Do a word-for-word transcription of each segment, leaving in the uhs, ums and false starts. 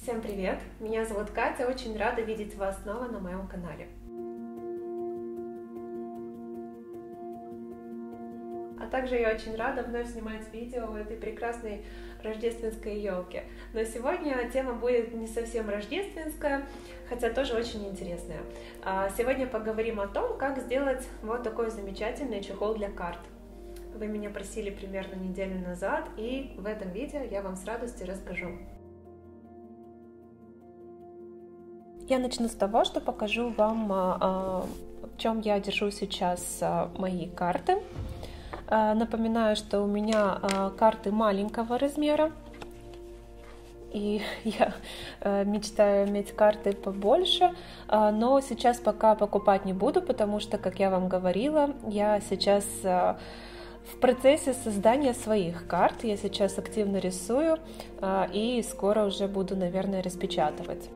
Всем привет! Меня зовут Катя, очень рада видеть вас снова на моем канале. А также я очень рада вновь снимать видео в этой прекрасной рождественской елке. Но сегодня тема будет не совсем рождественская, хотя тоже очень интересная. Сегодня поговорим о том, как сделать вот такой замечательный чехол для карт. Вы меня просили примерно неделю назад, и в этом видео я вам с радостью расскажу. Я начну с того, что покажу вам, в чем я держу сейчас мои карты. Напоминаю, что у меня карты маленького размера, и я мечтаю иметь карты побольше, но сейчас пока покупать не буду, потому что, как я вам говорила, я сейчас в процессе создания своих карт. Я сейчас активно рисую и скоро уже буду, наверное, распечатывать.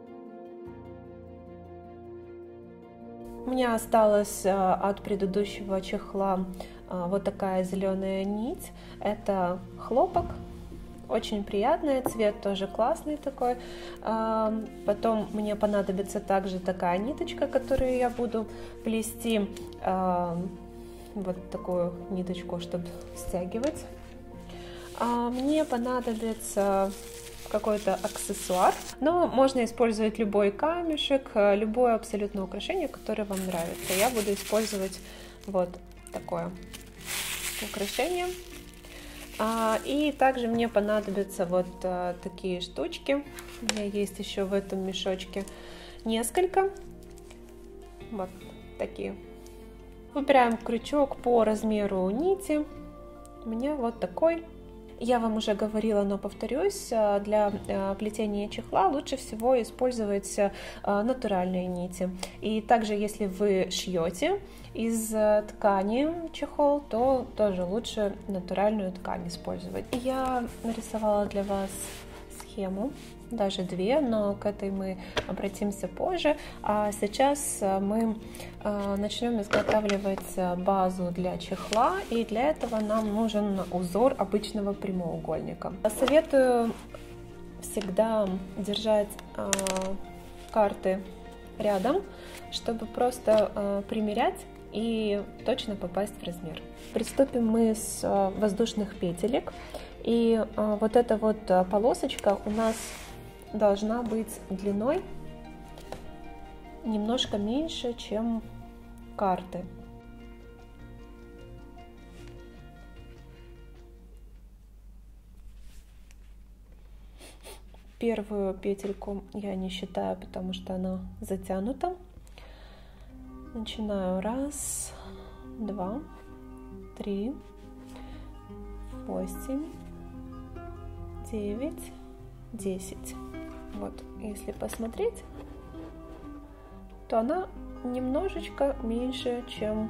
У меня осталось от предыдущего чехла вот такая зеленая нить. Это хлопок, очень приятный, цвет тоже классный такой. Потом мне понадобится также такая ниточка, которую я буду плести, вот такую ниточку, чтобы стягивать. Мне понадобится какой-то аксессуар, но можно использовать любой камешек, любое абсолютно украшение, которое вам нравится. Я буду использовать вот такое украшение. И также мне понадобятся вот такие штучки. У меня есть еще в этом мешочке несколько. Вот такие. Выбираем крючок по размеру нити. У меня вот такой. Я вам уже говорила, но повторюсь, для плетения чехла лучше всего использовать натуральные нити. И также, если вы шьете из ткани чехол, то тоже лучше натуральную ткань использовать. Я нарисовала для вас схему, даже две, но к этой мы обратимся позже. А сейчас мы начнем изготавливать базу для чехла, и для этого нам нужен узор обычного прямоугольника. Советую всегда держать карты рядом, чтобы просто примерять и точно попасть в размер. Приступим мы с воздушных петелек, и вот эта вот полосочка у нас должна быть длиной немножко меньше, чем карты. Первую петельку я не считаю, потому что она затянута. Начинаю. Раз, два, три, восемь, девять, десять. Вот, если посмотреть, то она немножечко меньше, чем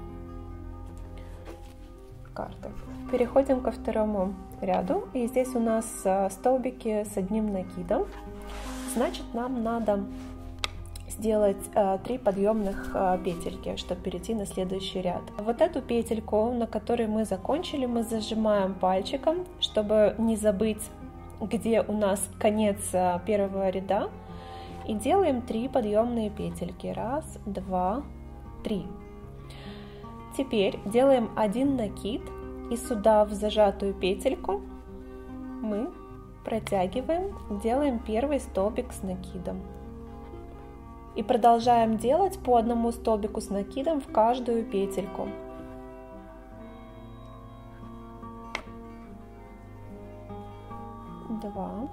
карты. Переходим ко второму ряду, и здесь у нас столбики с одним накидом. Значит, нам надо сделать три подъемных петельки, чтобы перейти на следующий ряд. Вот эту петельку, на которой мы закончили, мы зажимаем пальчиком, чтобы не забыть, где у нас конец первого ряда, и делаем три подъемные петельки. Раз, два, три. Теперь делаем один накид, и сюда в зажатую петельку мы протягиваем, делаем первый столбик с накидом. И продолжаем делать по одному столбику с накидом в каждую петельку. Два.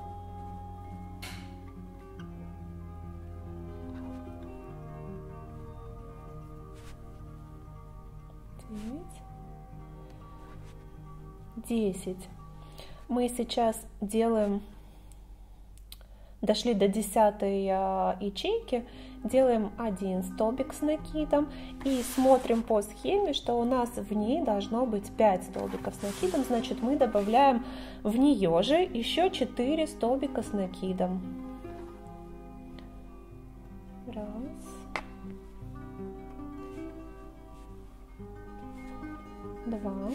Девять. Десять. Мы сейчас делаем, дошли до десятой ячейки, делаем один столбик с накидом и смотрим по схеме, что у нас в ней должно быть пять столбиков с накидом, значит мы добавляем в нее же еще четыре столбика с накидом. Раз, два,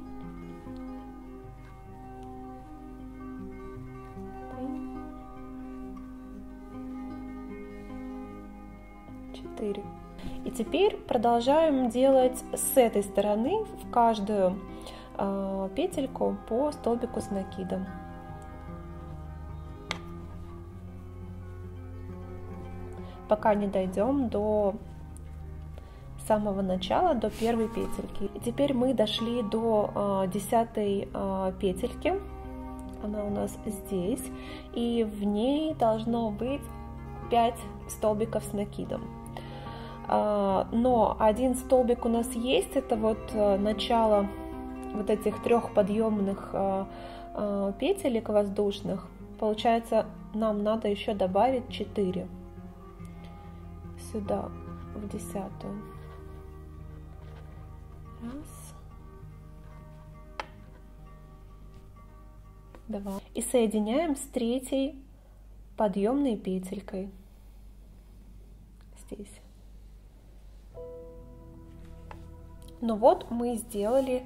три, четыре. И теперь продолжаем делать с этой стороны в каждую э, петельку по столбику с накидом. Пока не дойдем до самого начала, до первой петельки. И теперь мы дошли до э, десятой э, петельки. Она у нас здесь. И в ней должно быть пять столбиков с накидом. Э, но один столбик у нас есть. Это вот э, начало вот этих трех подъемных э, э, петелек воздушных. Получается, нам надо еще добавить четыре. Сюда, в десятую. Раз. Два. И соединяем с третьей подъемной петелькой. Здесь. Ну вот, мы сделали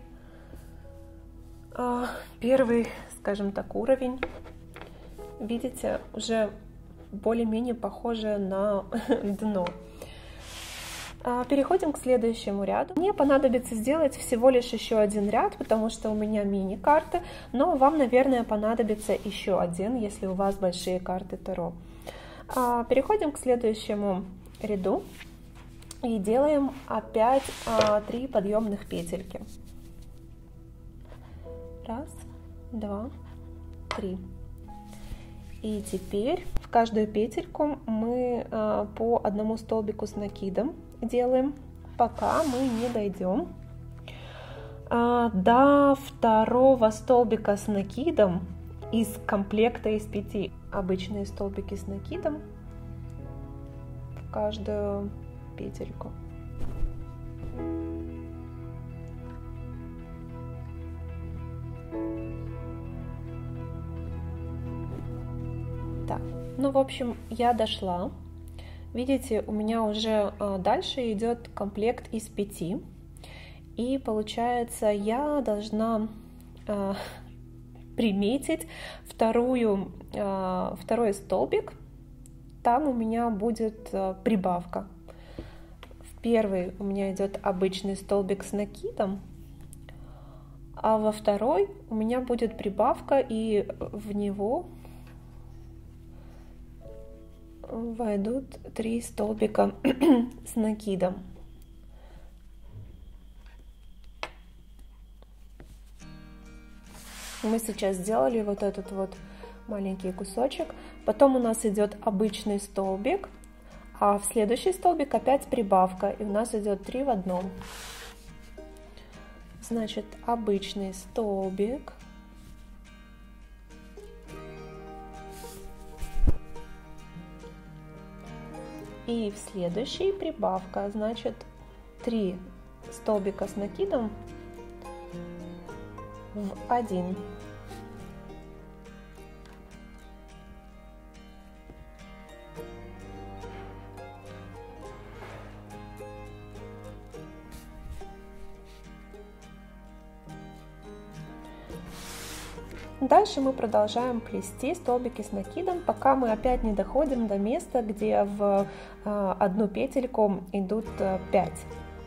а, первый, скажем так, уровень. Видите, уже более-менее похоже на дно. Переходим к следующему ряду. Мне понадобится сделать всего лишь еще один ряд, потому что у меня мини-карты, но вам, наверное, понадобится еще один, если у вас большие карты Таро. Переходим к следующему ряду и делаем опять три подъемных петельки. Раз, два, три. И теперь в каждую петельку мы э, по одному столбику с накидом делаем, пока мы не дойдем э, до второго столбика с накидом из комплекта из пяти. Обычные столбики с накидом в каждую петельку. Так, ну, в общем, я дошла. Видите, у меня уже а, дальше идет комплект из пяти. И получается, я должна а, приметить вторую, а, второй столбик. Там у меня будет а, прибавка. В первый у меня идет обычный столбик с накидом. А во второй у меня будет прибавка, и в него войдут три столбика с накидом. Мы сейчас сделали вот этот вот маленький кусочек. Потом у нас идет обычный столбик, а в следующий столбик опять прибавка, и у нас идет три в одном. Значит, обычный столбик. И в следующий прибавка, значит, три столбика с накидом в один. Дальше мы продолжаем плести столбики с накидом, пока мы опять не доходим до места, где в э, одну петельку идут э, пять.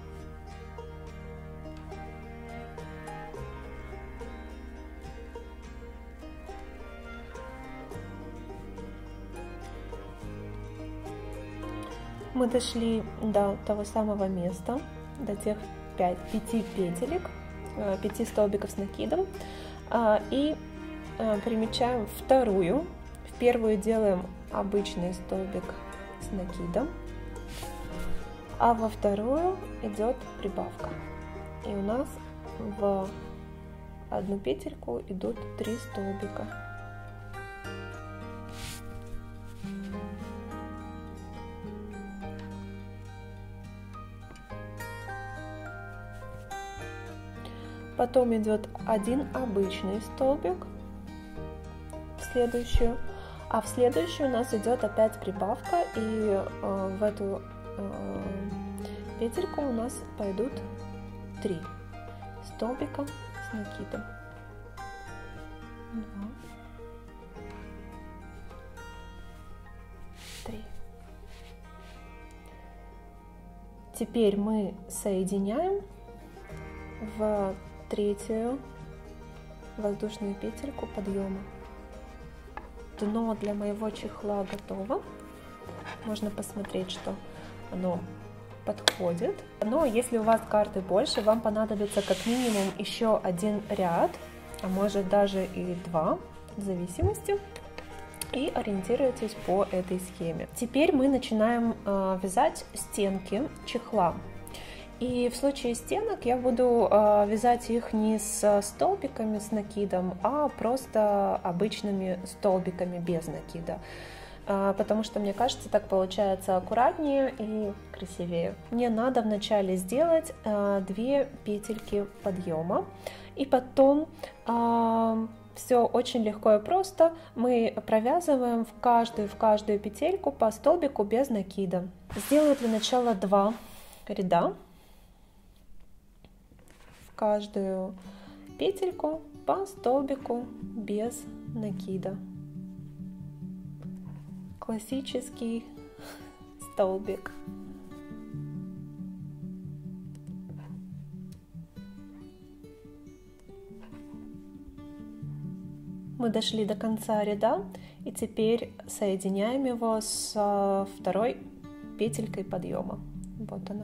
Мы дошли до того самого места, до тех пять, пяти петелек, э, пяти столбиков с накидом, э, и примечаем вторую. В первую делаем обычный столбик с накидом, а во вторую идет прибавка. И у нас в одну петельку идут три столбика. Потом идет один обычный столбик в следующую, а в следующую у нас идет опять прибавка, и э, в эту э, петельку у нас пойдут три столбика с накидом. Два, три. Теперь мы соединяем в третью воздушную петельку подъема. Дно для моего чехла готово. Можно посмотреть, что оно подходит. Но если у вас карты больше, вам понадобится как минимум еще один ряд, а может даже и два, в зависимости. И ориентируйтесь по этой схеме. Теперь мы начинаем э, вязать стенки чехла. И в случае стенок я буду э, вязать их не с столбиками с накидом, а просто обычными столбиками без накида. Э, потому что, мне кажется, так получается аккуратнее и красивее. Мне надо вначале сделать э, две петельки подъема, и потом э, все очень легко и просто. Мы провязываем в каждую, в каждую петельку по столбику без накида. Сделаю для начала два ряда. В каждую петельку по столбику без накида. Классический столбик. Мы дошли до конца ряда, и теперь соединяем его с второй петелькой подъема. Вот она.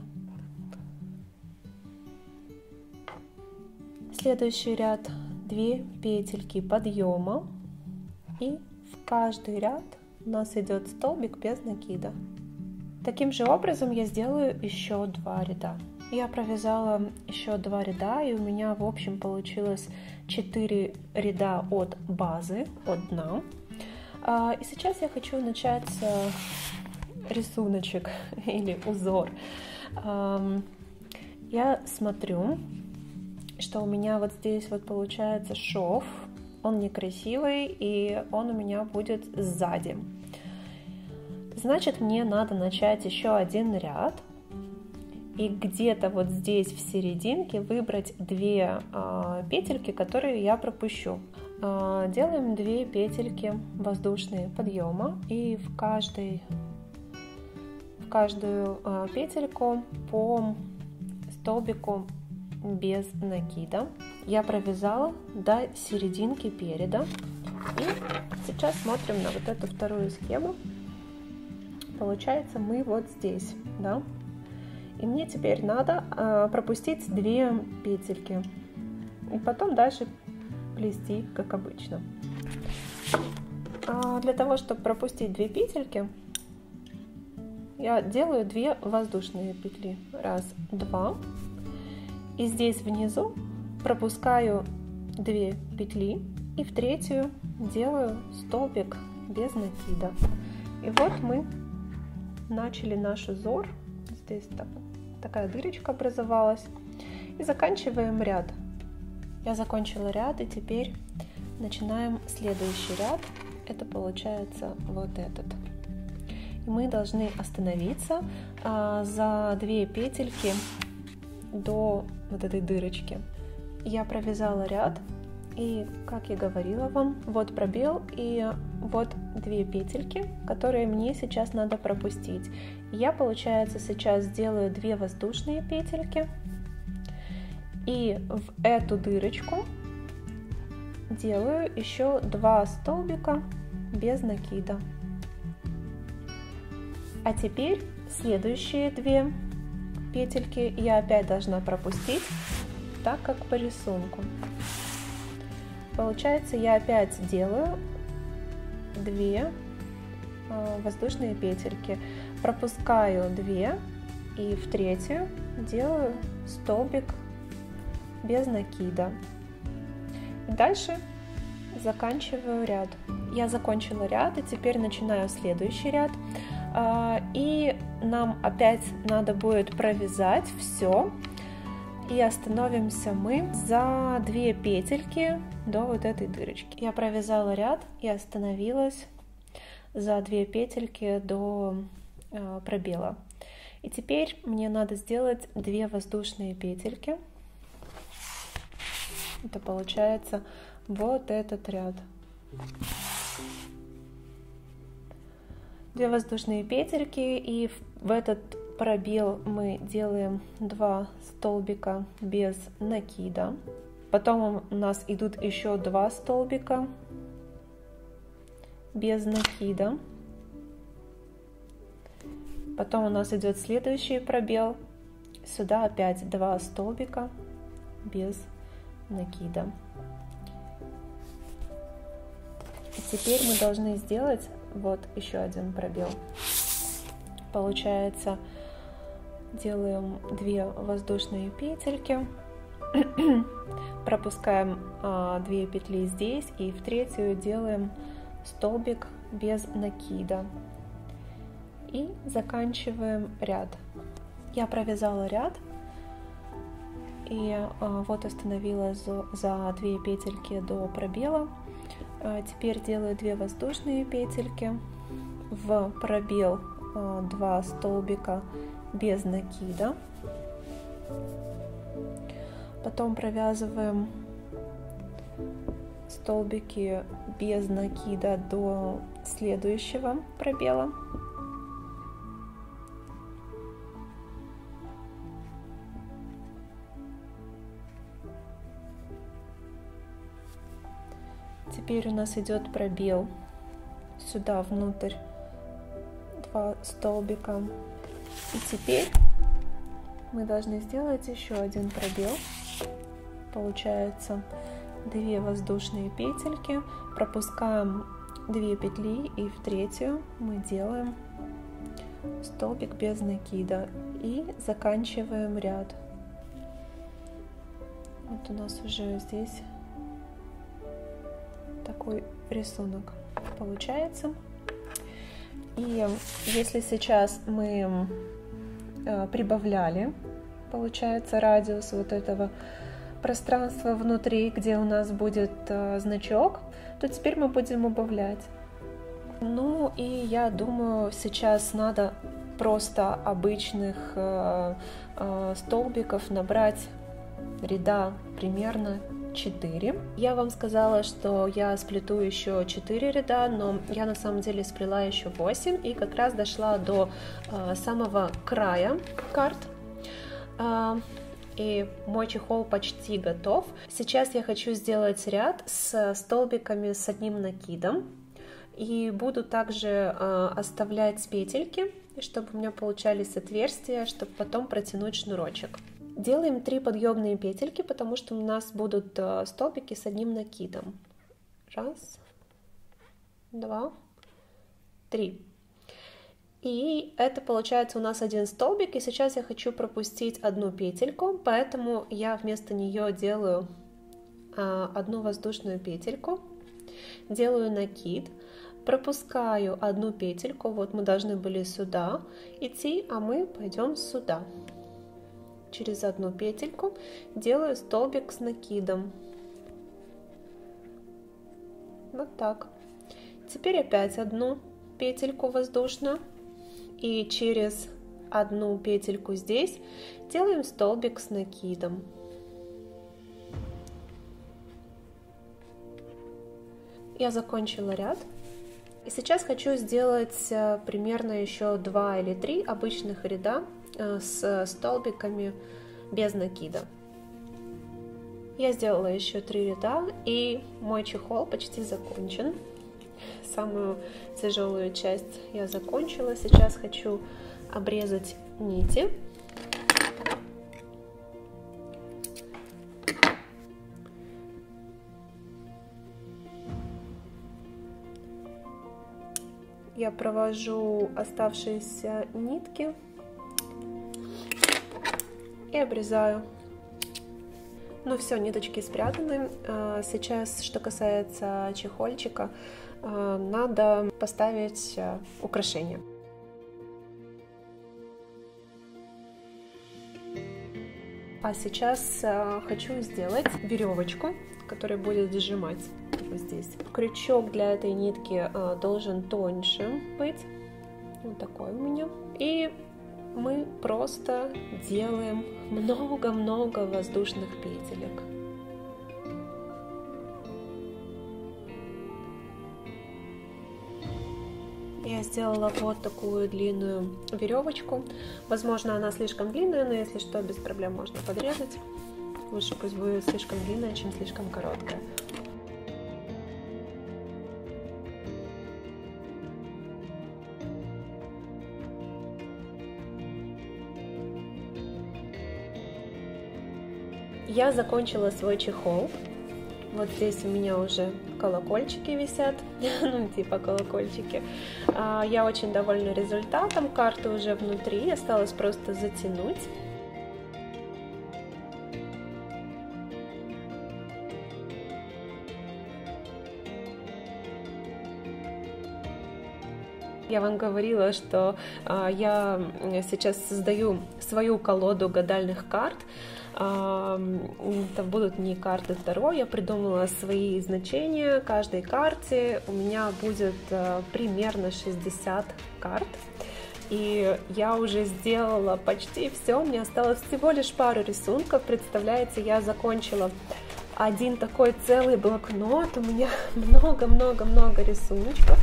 Следующий ряд две петельки подъема, и в каждый ряд у нас идет столбик без накида. Таким же образом я сделаю еще два ряда. Я провязала еще два ряда, и у меня в общем получилось четыре ряда от базы, от дна. И сейчас я хочу начать рисуночек или узор. Я смотрю, что у меня вот здесь вот получается шов. Он некрасивый, и он у меня будет сзади. Значит, мне надо начать еще один ряд. И где-то вот здесь в серединке выбрать две а, петельки, которые я пропущу. А, делаем две петельки воздушные подъема, и в, каждой, в каждую а, петельку по столбику без накида. Я провязала до серединки переда. И сейчас смотрим на вот эту вторую схему. Получается, мы вот здесь, да? И мне теперь надо э, пропустить две петельки и потом дальше плести, как обычно. А для того, чтобы пропустить две петельки, я делаю две воздушные петли. Раз, два. И здесь внизу пропускаю две петли и в третью делаю столбик без накида. И вот мы начали наш узор. Здесь так, такая дырочка образовалась. И заканчиваем ряд. Я закончила ряд, и теперь начинаем следующий ряд. Это получается вот этот. И мы должны остановиться а, за две петельки до вот этой дырочки. Я провязала ряд, и, как я говорила вам, вот пробел и вот две петельки, которые мне сейчас надо пропустить. Я, получается, сейчас сделаю две воздушные петельки, и в эту дырочку делаю еще два столбика без накида. А теперь следующие две петельки я опять должна пропустить, так как по рисунку. Получается, я опять делаю две воздушные петельки, пропускаю две и в третью делаю столбик без накида. И дальше заканчиваю ряд. Я закончила ряд, и теперь начинаю следующий ряд. И нам опять надо будет провязать все. И остановимся мы за две петельки до вот этой дырочки. Я провязала ряд и остановилась за две петельки до э, пробела. И теперь мне надо сделать две воздушные петельки. Это получается вот этот ряд. Две воздушные петельки, и в этот пробел мы делаем два столбика без накида. Потом у нас идут еще два столбика без накида. Потом у нас идет следующий пробел. Сюда опять два столбика без накида. И теперь мы должны сделать вот еще один пробел. Получается, делаем две воздушные петельки, пропускаем а, две петли здесь и в третью делаем столбик без накида и заканчиваем ряд. Я провязала ряд и а, вот остановила за, за две петельки до пробела. А, теперь делаю две воздушные петельки, в пробел а, два столбика без накида. Потом провязываем столбики без накида до следующего пробела. Теперь у нас идет пробел, сюда внутрь два столбика. И теперь мы должны сделать еще один пробел. Получается две воздушные петельки, пропускаем две петли и в третью мы делаем столбик без накида и заканчиваем ряд. Вот у нас уже здесь такой рисунок получается. И если сейчас мы прибавляли, получается, радиус вот этого пространства внутри, где у нас будет значок, то теперь мы будем убавлять. Ну и я думаю, сейчас надо просто обычных столбиков набрать ряда примерно четыре. Я вам сказала, что я сплету еще четыре ряда, но я на самом деле сплела еще восемь и как раз дошла до э, самого края карт. Э, и мой чехол почти готов. Сейчас я хочу сделать ряд с столбиками с одним накидом и буду также э, оставлять петельки, чтобы у меня получались отверстия, чтобы потом протянуть шнурочек. Делаем три подъемные петельки, потому что у нас будут столбики с одним накидом. Раз, два, три. И это получается у нас один столбик. И сейчас я хочу пропустить одну петельку, поэтому я вместо нее делаю одну воздушную петельку, делаю накид, пропускаю одну петельку. Вот мы должны были сюда идти, а мы пойдем сюда. Через одну петельку делаю столбик с накидом. Вот так. Теперь опять одну петельку воздушную и через одну петельку здесь делаем столбик с накидом. Я закончила ряд. И сейчас хочу сделать примерно еще два или три обычных ряда с столбиками без накида. Я сделала еще три ряда, и мой чехол почти закончен. Самую тяжелую часть я закончила. Сейчас хочу обрезать нити. Я провожу оставшиеся нитки и обрезаю. Ну все, ниточки спрятаны. Сейчас, что касается чехольчика, надо поставить украшение. А сейчас хочу сделать веревочку, которая будет сжимать вот здесь. Крючок для этой нитки должен тоньше быть. Вот такой у меня. И мы просто делаем много-много воздушных петелек. Я сделала вот такую длинную веревочку. Возможно, она слишком длинная, но если что, без проблем можно подрезать. Лучше пусть будет слишком длинная, чем слишком короткая. Я закончила свой чехол. Вот здесь у меня уже колокольчики висят, ну типа колокольчики. Я очень довольна результатом, карты уже внутри, осталось просто затянуть. Я вам говорила, что а, я сейчас создаю свою колоду гадальных карт. А, это будут не карты Таро, я придумала свои значения каждой карте. У меня будет а, примерно шестьдесят карт. И я уже сделала почти все, мне осталось всего лишь пару рисунков. Представляете, я закончила один такой целый блокнот, у меня много-много-много рисуночков.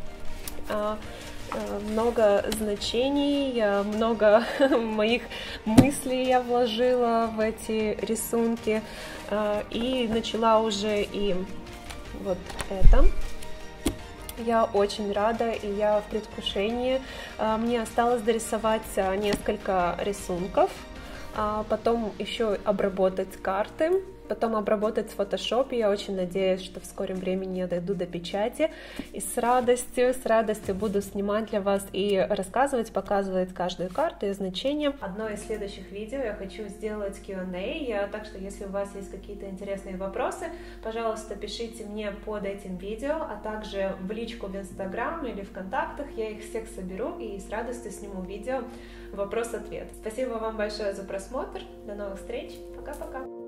Много значений, много моих мыслей я вложила в эти рисунки и начала уже и вот это. Я очень рада, и я в предвкушении. Мне осталось дорисовать несколько рисунков, потом еще обработать карты, потом обработать в фотошопе. Я очень надеюсь, что в скором времени я дойду до печати. И с радостью, с радостью буду снимать для вас и рассказывать, показывать каждую карту и значение. Одно из следующих видео я хочу сделать кью энд эй, так что если у вас есть какие-то интересные вопросы, пожалуйста, пишите мне под этим видео, а также в личку в Инстаграм или в контактах. Я их всех соберу и с радостью сниму видео вопрос-ответ. Спасибо вам большое за просмотр. До новых встреч. Пока-пока.